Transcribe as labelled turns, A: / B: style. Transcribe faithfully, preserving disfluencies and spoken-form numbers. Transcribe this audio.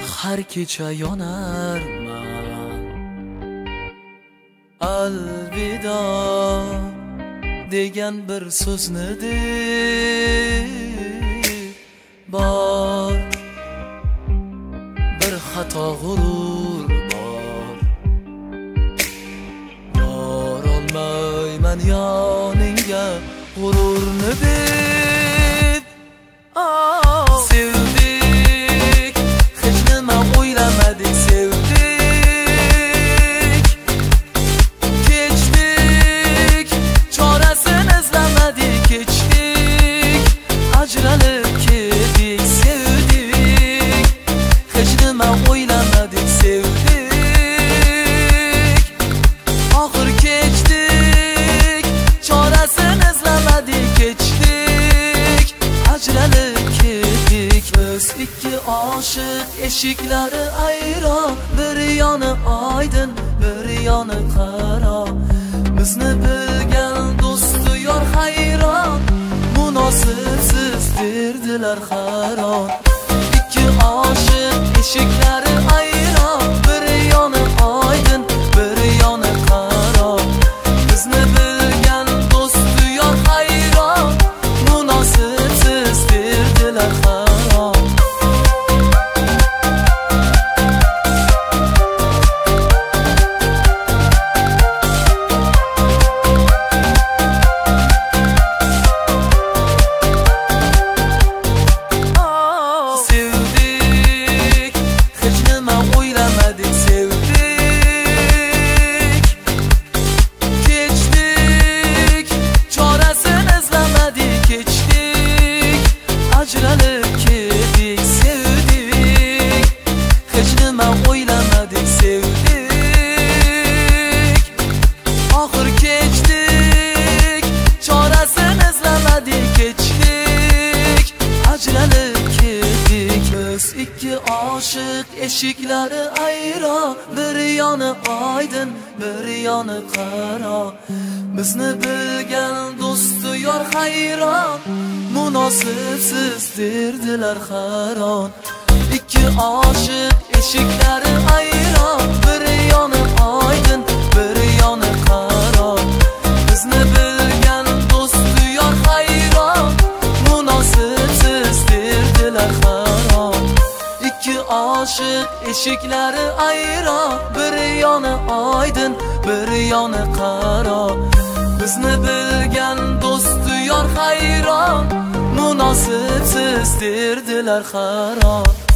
A: har kecha yonarman. Alvido degan bir so'zni deb bor, bir xato g'urur bor. Borolmayman yoningga g'ururni deb. Sevdik, hech nima o'ylamadik, sevdik. Kechdik, chorasini izlamadik, kechdik. Ajralib ketdik, sevdik. Hech nima o'ylamadik, sevdik. Oxir kechdik, chorasini izlamadik, kechdik. Ajralib ketdik. Biz ikki oshiq, eshiklari ayron, bir yoni oydin, bir yoni qaro. Bizni bilgan do'sti yor hayron, munosibsiz derdilar haron. Ikki oshiq, eshiklari ayron, bir yoni oydin, bir yoni qaro. Bizni bilgan do'sti yor hayron, munosibsiz derdilar haron. Sevdik, hech nima o'ylamadik, sevdik. Kechdik, chorasini izlamadik, kechdik. Ajralib ketdik, sevdik. Hech nima o'ylamadik, sevdik. Oxir kechdik, chorasini izlamadik, kechdik. Ajralib ketdik. Biz ikki oshiq, eshiklari ayron, bir yoni oydin, bir yoni qaro. Bizni bilgan do'sti yor hayron, munosibsiz derdilar haron. Ikki oshiq, eshiklari ayron, bir yoni oydin, bir yoni qaro. Bizni bilgan do'sti yor hayron, munosibsiz derdilar haron. Ikki oshiq, eshiklari ayron, bir yoni oydin, bir yoni qaro. Bizni bilgan do'sti yor hayron, munosibsiz derdilar haron.